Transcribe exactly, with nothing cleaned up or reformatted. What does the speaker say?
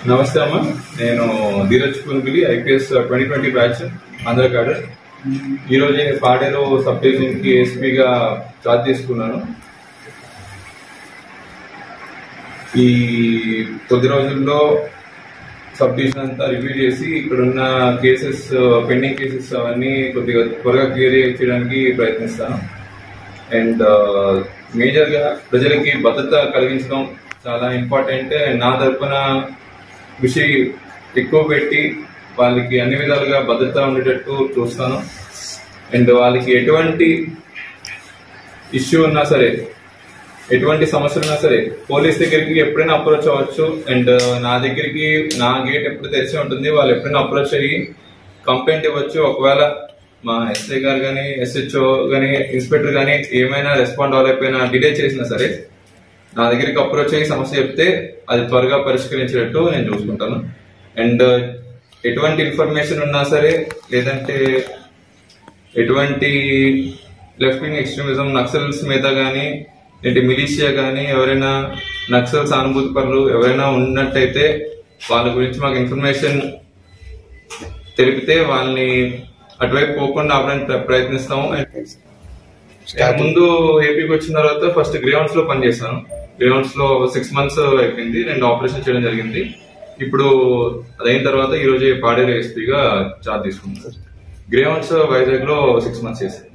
నమస్తే అమ్మ, నేను Dheeraj Kunugili IPS twenty twenty batch Andhra cadre. ఈరోజే పాడేరు సబ్ డివిజన్కి ఎస్పీగా చార్జ్ తీసుకున్నాను. ఈ కొద్ది రోజుల్లో సబ్ డివిజన్ అంతా రివ్యూ చేసి ఇక్కడున్న కేసెస్, పెండింగ్ కేసెస్ అవన్నీ కొద్దిగా త్వరగా క్లియర్ చేయడానికి ప్రయత్నిస్తాను. అండ్ మేజర్గా ప్రజలకి భద్రత కలిగించడం చాలా ఇంపార్టెంట్. నా తరఫున కృషి ఎక్కువ పెట్టి వాళ్ళకి అన్ని విధాలుగా భద్రత ఉండేటట్టు చూస్తాను. అండ్ వాళ్ళకి ఎటువంటి ఇష్యూ ఉన్నా సరే, ఎటువంటి సమస్యలు ఉన్నా సరే పోలీస్ దగ్గరికి ఎప్పుడైనా అప్రోచ్ అవ్వచ్చు. అండ్ నా దగ్గరికి నా గేట్ ఎప్పుడు తెరిచి ఉంటుంది. వాళ్ళు ఎప్పుడైనా అప్రోచ్ అయ్యి కంప్లైంట్ ఇవ్వచ్చు. ఒకవేళ మా ఎస్ఐ గారు కానీ, ఎస్హెచ్ఓ కానీ, ఇన్స్పెక్టర్ కానీ ఏమైనా రెస్పాండ్ అవ్వలేకపోయినా డిలే చేసినా సరే నా దగ్గరికి అప్రోచ్ అయ్యి సమస్య చెప్తే అది త్వరగా పరిష్కరించేటట్టు నేను చూసుకుంటాను. అండ్ ఎటువంటి ఇన్ఫర్మేషన్ ఉన్నా సరే, లేదంటే ఎటువంటి లెఫ్ట్ వింగ్ ఎక్స్ట్రీమిజం, నక్సల్స్ మీద కానీ, ఏంటి మిలీషియా కానీ, ఎవరైనా నక్సల్ సానుభూతి పరులు ఎవరైనా ఉన్నట్టయితే వాళ్ళ గురించి మాకు ఇన్ఫర్మేషన్ తెలిపితే వాళ్ళని అటువైపు పోకుండా ఆపడానికి ప్రయత్నిస్తాము. ముందు ఏపీకి వచ్చిన తర్వాత ఫస్ట్ గ్రేవన్స్ లో పనిచేశాను. గ్రేవన్స్ లో సిక్స్ మంత్స్ అయిపోయింది. రెండు ఆపరేషన్ చేయడం జరిగింది. ఇప్పుడు అదైన తర్వాత ఈ రోజు పాడేరు ఎస్పీగా చార్జ్ తీసుకున్నాను. గ్రేవన్స్ వైజాగ్ లో సిక్స్ మంత్స్ చేశాను.